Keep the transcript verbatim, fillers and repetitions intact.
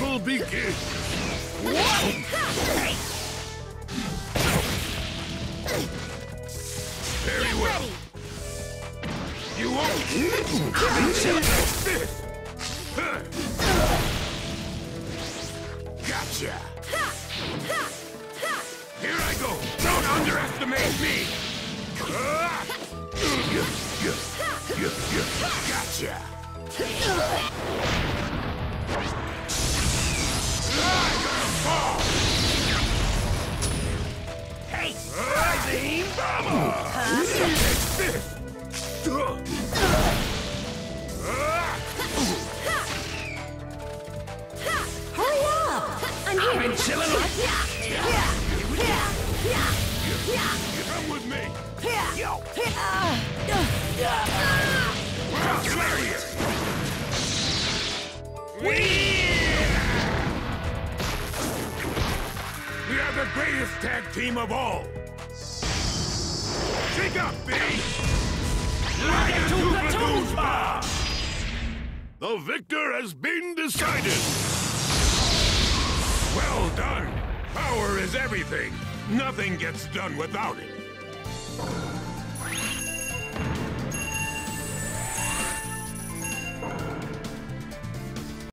battle begins! Very well. You won't. Gotcha. Here I go. Don't underestimate me. Gotcha. I'm gonna fall. Hey, rising bomber. Hurry up! I'm here. I've been chilling. Come with me. Yo. Well, hilarious. We We are the greatest tag team of all. Shake up, B. Like a two platoons bar. The victor has been decided. Well done. Power is everything. Nothing gets done without it.